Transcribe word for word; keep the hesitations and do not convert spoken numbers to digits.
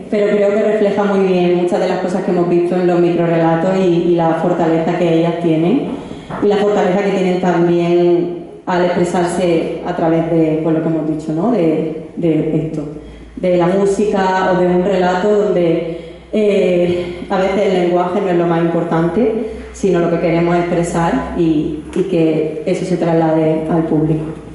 pero creo que refleja muy bien muchas de las cosas que hemos visto en los microrelatos y, y la fortaleza que ellas tienen y la fortaleza que tienen también al expresarse a través de, pues, lo que hemos dicho, ¿no? de, de esto, de la música o de un relato donde eh, a veces el lenguaje no es lo más importante, sino lo que queremos expresar y, y que eso se traslade al público.